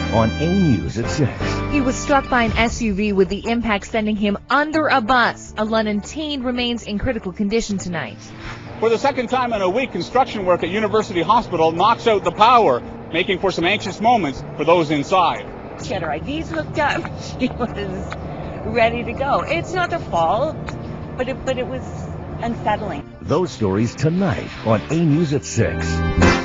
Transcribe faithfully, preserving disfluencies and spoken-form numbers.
on A News at six. He was struck by an S U V with the impact sending him under a bus. A London teen remains in critical condition tonight. For the second time in a week, construction work at University Hospital knocks out the power, making for some anxious moments for those inside. She had her I Ds hooked up. She was ready to go. It's not their fault, but it, but it was unsettling. Those stories tonight on A News at six.